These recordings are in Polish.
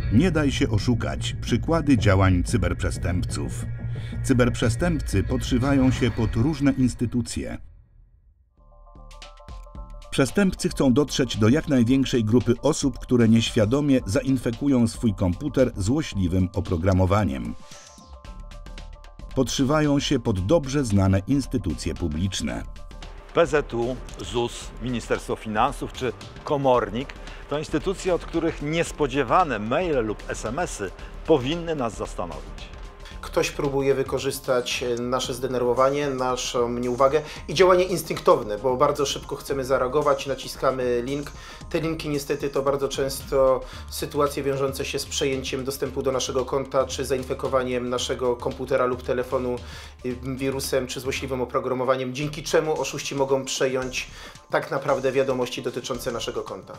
Nie daj się oszukać. Przykłady działań cyberprzestępców. Cyberprzestępcy podszywają się pod różne instytucje. Przestępcy chcą dotrzeć do jak największej grupy osób, które nieświadomie zainfekują swój komputer złośliwym oprogramowaniem. Podszywają się pod dobrze znane instytucje publiczne. PZU, ZUS, Ministerstwo Finansów czy komornik to instytucje, od których niespodziewane maile lub SMS-y powinny nas zastanowić. Ktoś próbuje wykorzystać nasze zdenerwowanie, naszą nieuwagę i działanie instynktowne, bo bardzo szybko chcemy zareagować, naciskamy link. Te linki niestety to bardzo często sytuacje wiążące się z przejęciem dostępu do naszego konta, czy zainfekowaniem naszego komputera lub telefonu wirusem, czy złośliwym oprogramowaniem, dzięki czemu oszuści mogą przejąć tak naprawdę wiadomości dotyczące naszego konta.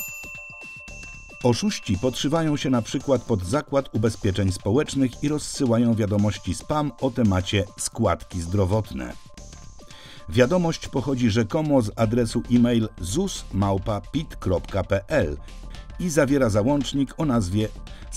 Oszuści podszywają się na przykład pod Zakład Ubezpieczeń Społecznych i rozsyłają wiadomości spam o temacie składki zdrowotne. Wiadomość pochodzi rzekomo z adresu e-mail zus@pit.pl i zawiera załącznik o nazwie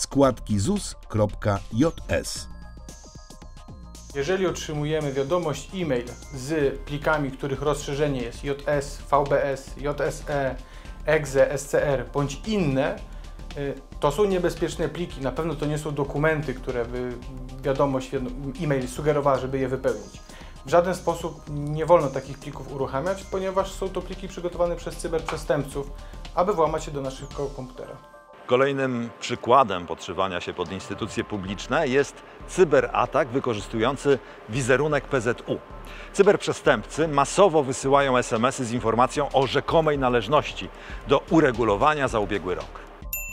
składkizus.js. Jeżeli otrzymujemy wiadomość e-mail z plikami, których rozszerzenie jest JS, VBS, JSE, EXE, SCR bądź inne, to są niebezpieczne pliki. Na pewno to nie są dokumenty, które wiadomość e-mail sugerowała, żeby je wypełnić. W żaden sposób nie wolno takich plików uruchamiać, ponieważ są to pliki przygotowane przez cyberprzestępców, aby włamać się do naszego komputera. Kolejnym przykładem podszywania się pod instytucje publiczne jest cyberatak wykorzystujący wizerunek PZU. Cyberprzestępcy masowo wysyłają SMS-y z informacją o rzekomej należności do uregulowania za ubiegły rok.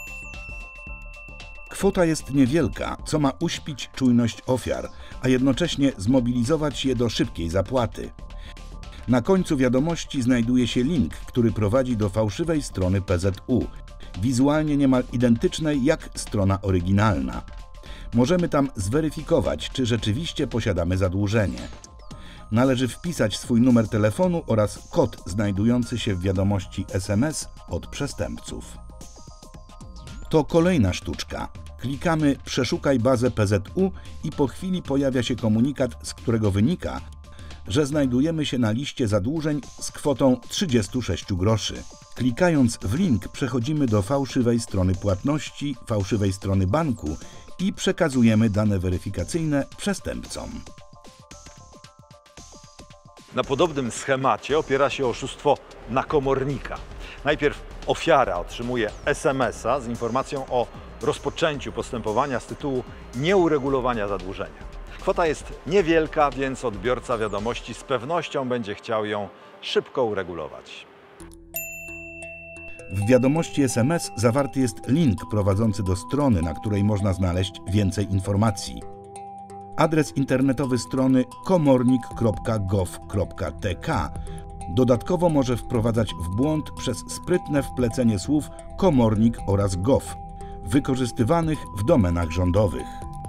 Kwota jest niewielka, co ma uśpić czujność ofiar, a jednocześnie zmobilizować je do szybkiej zapłaty. Na końcu wiadomości znajduje się link, który prowadzi do fałszywej strony PZU, wizualnie niemal identycznej jak strona oryginalna. Możemy tam zweryfikować, czy rzeczywiście posiadamy zadłużenie. Należy wpisać swój numer telefonu oraz kod znajdujący się w wiadomości SMS od przestępców. To kolejna sztuczka. Klikamy Przeszukaj bazę PZU i po chwili pojawia się komunikat, z którego wynika, że znajdujemy się na liście zadłużeń z kwotą 36 groszy. Klikając w link przechodzimy do fałszywej strony płatności, fałszywej strony banku i przekazujemy dane weryfikacyjne przestępcom. Na podobnym schemacie opiera się oszustwo na komornika. Najpierw ofiara otrzymuje SMS-a z informacją o rozpoczęciu postępowania z tytułu nieuregulowania zadłużenia. Kwota jest niewielka, więc odbiorca wiadomości z pewnością będzie chciał ją szybko uregulować. W wiadomości SMS zawarty jest link prowadzący do strony, na której można znaleźć więcej informacji. Adres internetowy strony komornik.gov.tk dodatkowo może wprowadzać w błąd przez sprytne wplecenie słów komornik oraz gov, wykorzystywanych w domenach rządowych.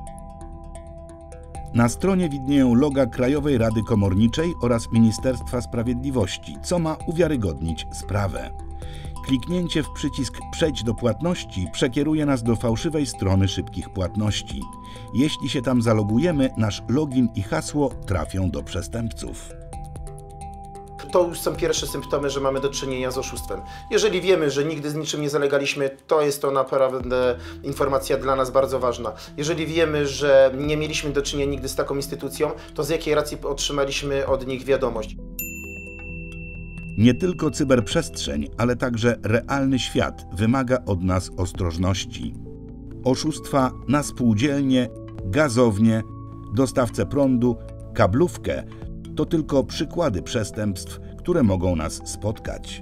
Na stronie widnieją loga Krajowej Rady Komorniczej oraz Ministerstwa Sprawiedliwości, co ma uwiarygodnić sprawę. Kliknięcie w przycisk Przejdź do płatności przekieruje nas do fałszywej strony szybkich płatności. Jeśli się tam zalogujemy, nasz login i hasło trafią do przestępców. To już są pierwsze symptomy, że mamy do czynienia z oszustwem. Jeżeli wiemy, że nigdy z niczym nie zalegaliśmy, to jest to naprawdę informacja dla nas bardzo ważna. Jeżeli wiemy, że nie mieliśmy do czynienia nigdy z taką instytucją, to z jakiej racji otrzymaliśmy od nich wiadomość? Nie tylko cyberprzestrzeń, ale także realny świat wymaga od nas ostrożności. Oszustwa na spółdzielnie, gazownie, dostawcę prądu, kablówkę to tylko przykłady przestępstw, które mogą nas spotkać.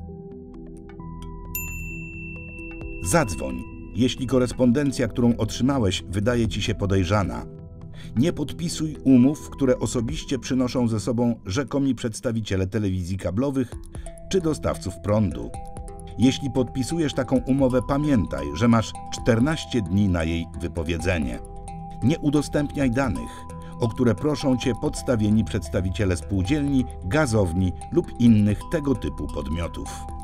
Zadzwoń, jeśli korespondencja, którą otrzymałeś, wydaje ci się podejrzana. Nie podpisuj umów, które osobiście przynoszą ze sobą rzekomi przedstawiciele telewizji kablowych czy dostawców prądu. Jeśli podpisujesz taką umowę, pamiętaj, że masz 14 dni na jej wypowiedzenie. Nie udostępniaj danych, o które proszą cię podstawieni przedstawiciele spółdzielni, gazowni lub innych tego typu podmiotów.